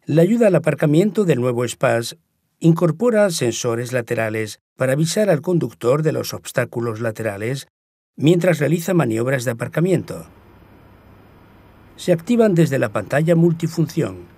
La ayuda al aparcamiento del nuevo Espace incorpora sensores laterales para avisar al conductor de los obstáculos laterales mientras realiza maniobras de aparcamiento. Se activan desde la pantalla multifunción.